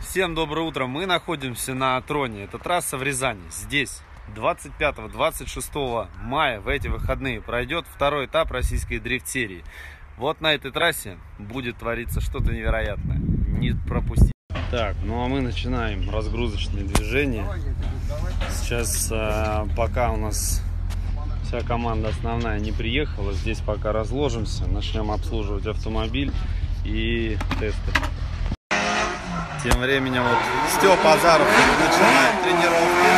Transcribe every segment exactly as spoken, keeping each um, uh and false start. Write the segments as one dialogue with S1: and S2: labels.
S1: Всем доброе утро. Мы находимся на Троне. Это трасса в Рязани. Здесь двадцать пятого — двадцать шестого мая в эти выходные пройдет второй этап российской дрифт-серии. Вот на этой трассе будет твориться что-то невероятное. Не пропустите. Так, ну а мы начинаем разгрузочное движение. Сейчас, пока у нас вся команда основная не приехала, здесь пока разложимся, начнем обслуживать автомобиль и тесты. Тем временем вот Степа Азаров начинает тренировки.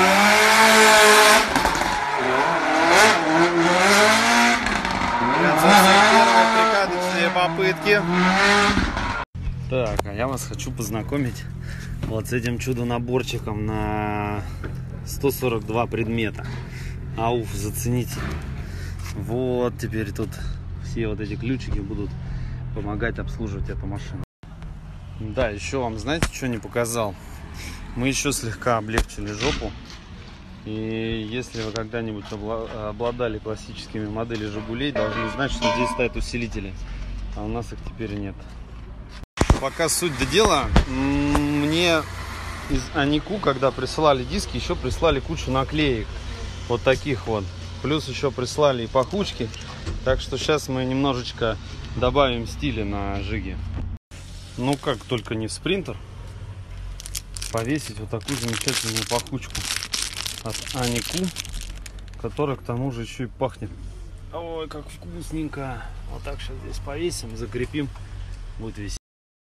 S1: Прикаточные попытки. Так, а я вас хочу познакомить вот с этим чудо-наборчиком на сто сорок два предмета. Ауф, зацените. Вот теперь тут все вот эти ключики будут помогать обслуживать эту машину. Да, еще вам, знаете, что не показал? Мы еще слегка облегчили жопу. И если вы когда-нибудь обладали классическими моделями Жигулей, должны знать, что здесь стоят усилители. А у нас их теперь нет. Пока суть до дела, мне из Анику, когда присылали диски, еще прислали кучу наклеек. Вот таких вот. Плюс еще прислали и пахучки. Так что сейчас мы немножечко добавим стиля на Жиге. Ну как только не в спринтер повесить вот такую замечательную пахучку от Анику, которая к тому же еще и пахнет. Ой, как вкусненько. Вот так сейчас здесь повесим, закрепим, будет висеть.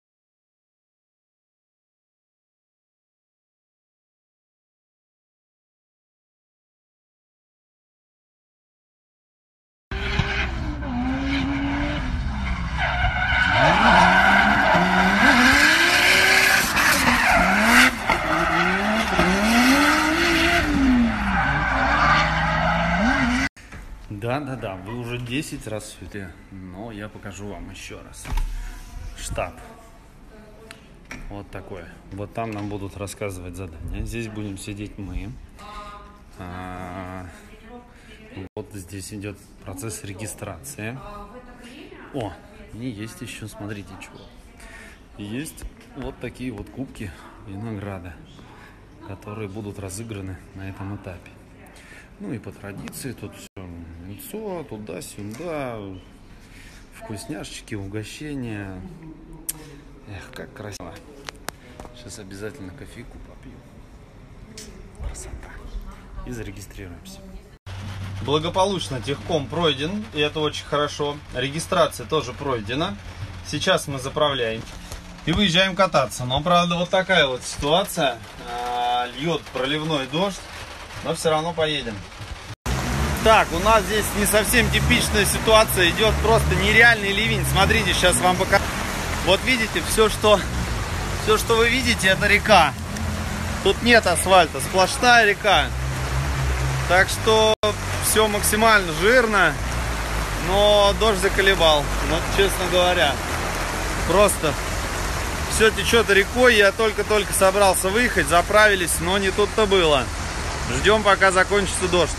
S1: Да-да-да, вы уже десять раз видели, но я покажу вам еще раз. Штаб. Вот такой. Вот там нам будут рассказывать задания. Здесь будем сидеть мы. А, вот здесь идет процесс регистрации. О, и есть еще, смотрите, чего. Есть вот такие вот кубки и награды, которые будут разыграны на этом этапе. Ну и по традиции тут все лицо, туда-сюда, вкусняшечки, угощения. Эх, как красиво. Сейчас обязательно кофейку попью. Красота. И зарегистрируемся. Благополучно техком пройден, и это очень хорошо. Регистрация тоже пройдена. Сейчас мы заправляем и выезжаем кататься. Но, правда, вот такая вот ситуация. Льет проливной дождь. Но все равно поедем. Так, у нас здесь не совсем типичная ситуация. Идет просто нереальный ливень. Смотрите, сейчас вам покажу. Вот видите, все, что, все, что вы видите, это река. Тут нет асфальта, сплошная река. Так что все максимально жирно. Но дождь заколебал. Вот, честно говоря. Просто все течет рекой. Я только-только собрался выехать, заправились, но не тут-то было. Ждем, пока закончится дождь.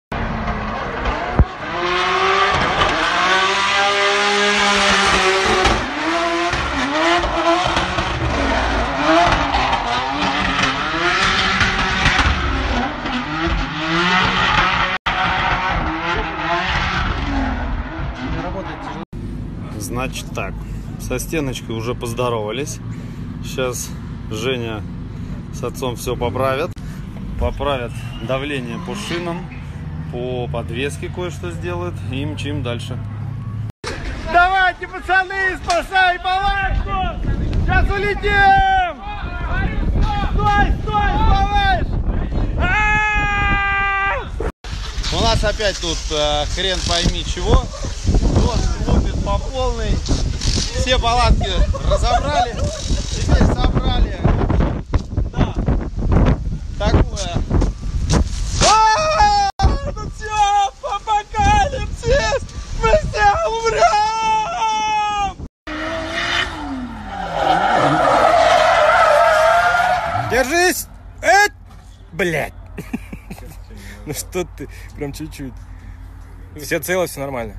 S1: Значит так, со стеночкой уже поздоровались. Сейчас Женя с отцом все поправят. Поправят давление по шинам, по подвеске кое-что сделают и мчим дальше. Давайте, пацаны, спасай палатку! Сейчас улетим! Стой, стой, малыш! У нас опять тут э, хрен пойми чего. Дождь лупит по полной. Все палатки разобрали. Теперь собрали. Да. Такое. А-а-а! Тут все, апокалипсис! Мы все умрем! Держись! Эть! Блять! Ну что ты, прям чуть-чуть. Все целы, все нормально.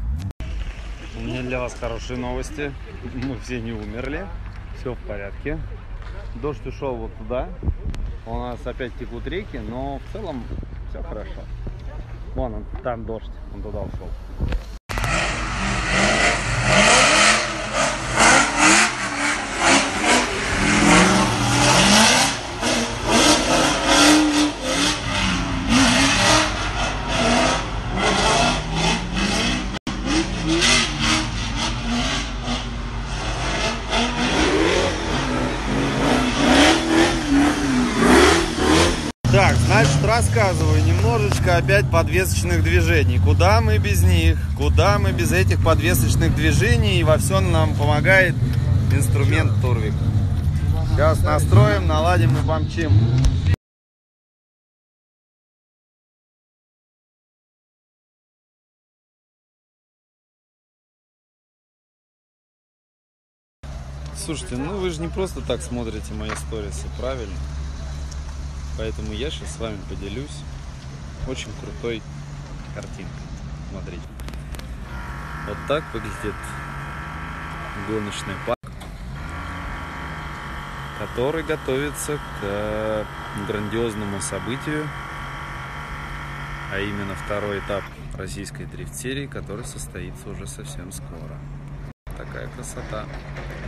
S1: У меня для вас хорошие новости. Мы все не умерли. Все в порядке. Дождь ушел вот туда. У нас опять текут реки, но в целом все хорошо. Вон он, там дождь, он туда ушел. Так, значит, рассказываю немножечко опять подвесочных движений. Куда мы без них? Куда мы без этих подвесочных движений? И во всем нам помогает инструмент Турвик. Сейчас настроим, наладим и помчим. Слушайте, ну вы же не просто так смотрите мои сторисы, правильно? Поэтому я сейчас с вами поделюсь очень крутой картинкой. Смотрите. Вот так выглядит гоночный парк, который готовится к грандиозному событию, а именно второй этап российской дрифт-серии, который состоится уже совсем скоро. Такая красота.